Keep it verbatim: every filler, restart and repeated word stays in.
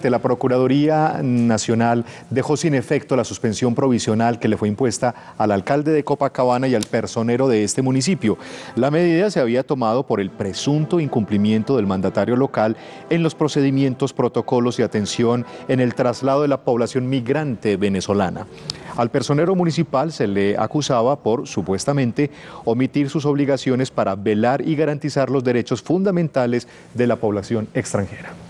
Presidente, la Procuraduría Nacional dejó sin efecto la suspensión provisional que le fue impuesta al alcalde de Copacabana y al personero de este municipio. La medida se había tomado por el presunto incumplimiento del mandatario local en los procedimientos, protocolos y atención en el traslado de la población migrante venezolana. Al personero municipal se le acusaba por, supuestamente, omitir sus obligaciones para velar y garantizar los derechos fundamentales de la población extranjera.